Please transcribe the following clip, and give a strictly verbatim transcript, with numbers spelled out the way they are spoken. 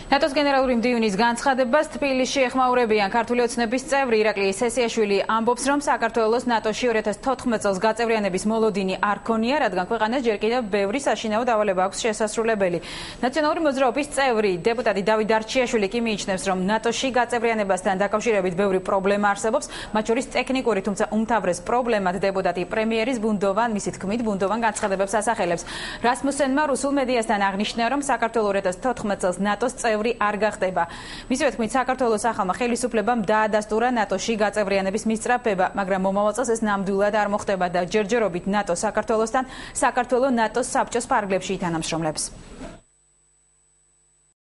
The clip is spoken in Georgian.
ნატოს გენერალური მდივნის განცხადებას თბილისში ეხმაურებიან ქართული ოცნების წევრი ირაკლი სესიაშვილი ამბობს, რომ საქართველოს ნატოში ორი ათას თოთხმეტ წელს გაწევრიანების მოლოდინი არ ქონია, რადგან ქვეყანას ჯერ კიდევ ბევრი საშინაო დავალება აქვს შესასრულებელი. ნაციონალური მოძრაობის წევრი დეპუტატი დავით არჩიაშვილი კი მიიჩნევს, რომ ნატოში გაწევრიანებასთან დაკავშირებით ბევრი პრობლემა არსებობს, მათ შორის ტექნიკური, თუმცა უმთავრეს პრობლემად დეპუტატი პრემიერის ბუნდოვან, მისი თქმით, ბუნდოვან განცხადებებს ასახელებს. რასმუსენმა რუსულ მედიასთან აღნიშნა, რომ საქართველო ორი ათას თოთხმეტ წელს ნატოს წევრი არ გახდება. მისივე თქმით, საქართველოს ახალმა ხელისუფლებამ დაადასტურა ნატოში გაწევრიანების მისწრაფება, მაგრამ მომავალ წელს ეს ნამდვილად არ მოხდება და ჯერჯერობით ნატო საქართველოსთან, საქართველო ნატოს საბჭოს ფარგლებში ითანამშრომლებს.